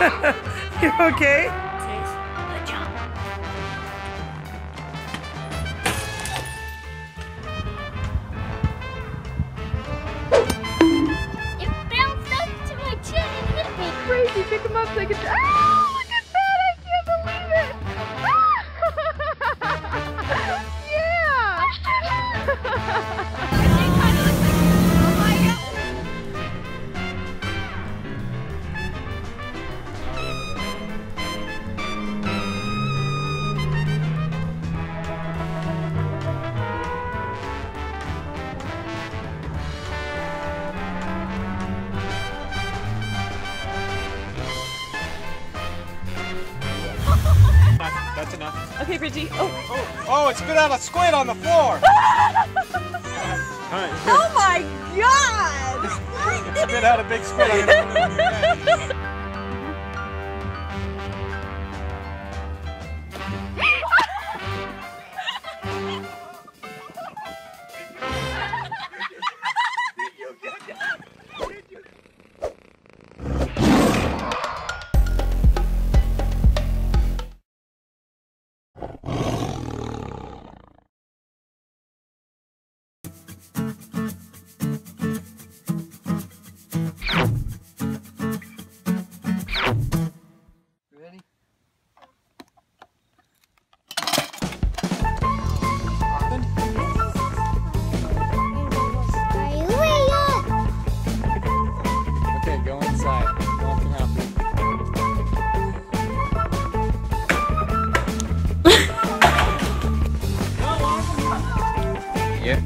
You okay? Good job. It bounced up to my chin and hit me. Crazy, pick him up so I can. Oh, look at that! I can't believe it! Yeah! That's enough. Okay, Bridgie. Oh, it spit out a squid on the floor. Oh my God! It spit out a big squid. I don't know what you meant. Okay, go inside. Nothing happened. Yeah.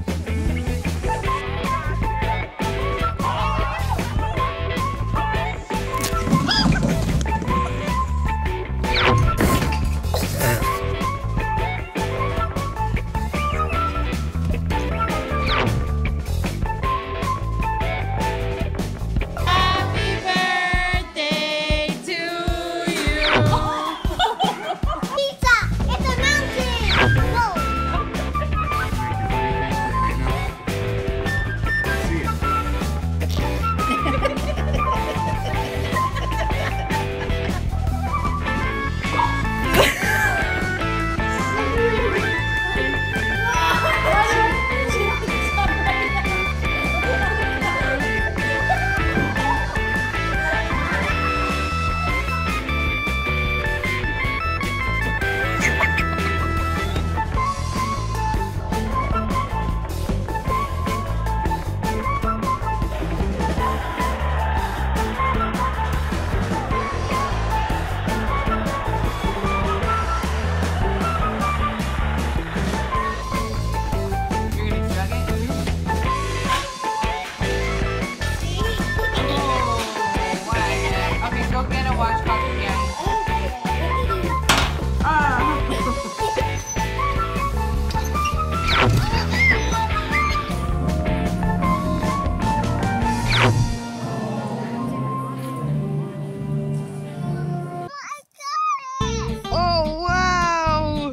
Oh wow!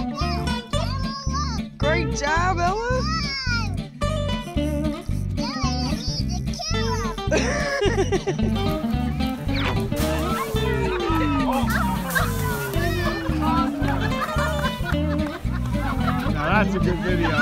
Great job, Ella. Now that's a good video.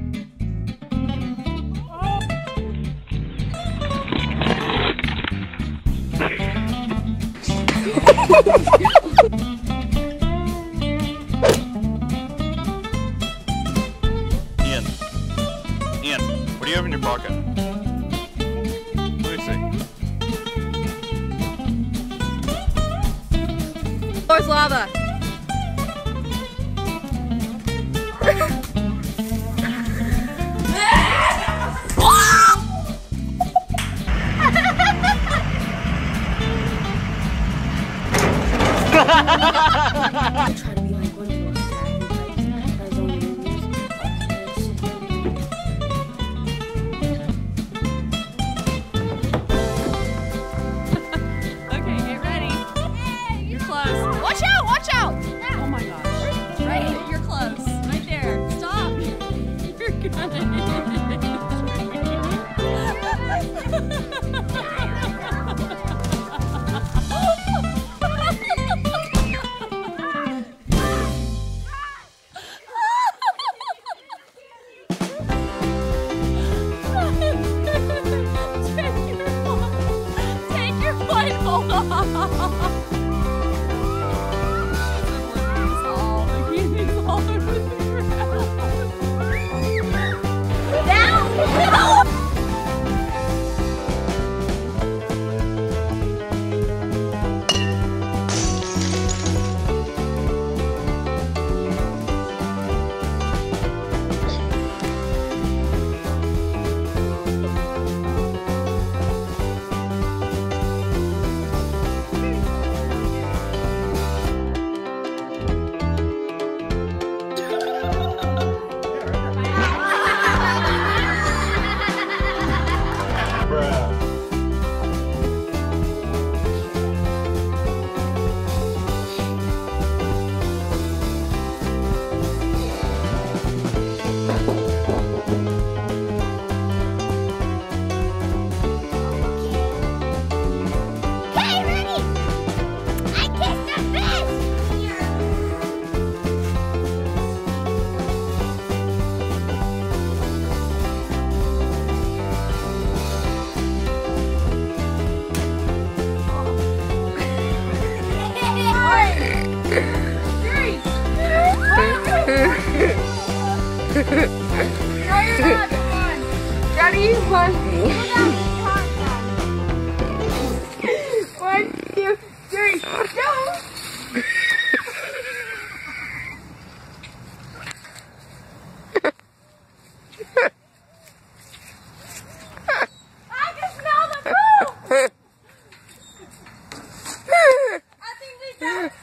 Ian, what do you have in your pocket? Let me see. Where's lava? I try to be like one of those sad guys that only Okay, get ready. You're close. Watch out! Watch out! Oh my gosh. Right, you're close. Right there. Stop. You're good. you funny. 1, 2, 3, go! I can smell the poop! I think they got it.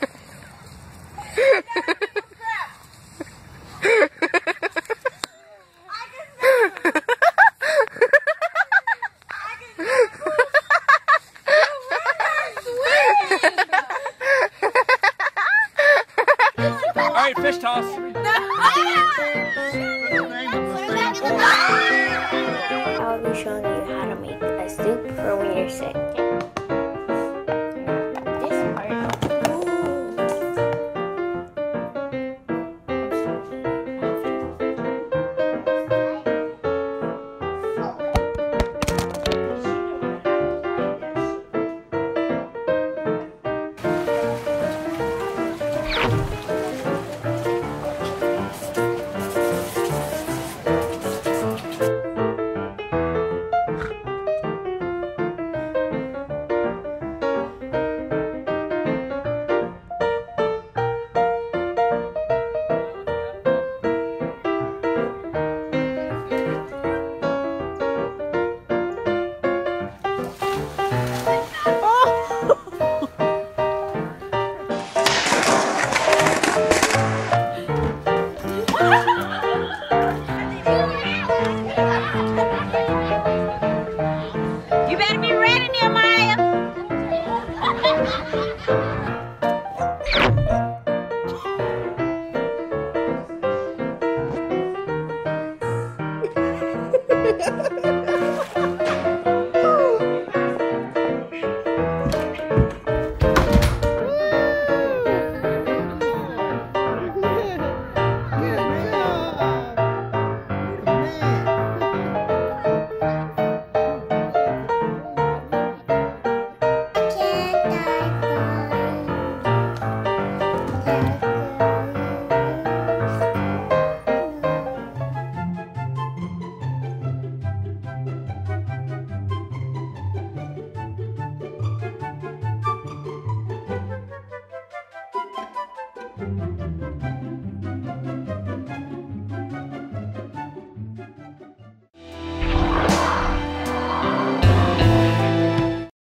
Alright, fish toss. I'll be showing you how to make a soup for when you're sick.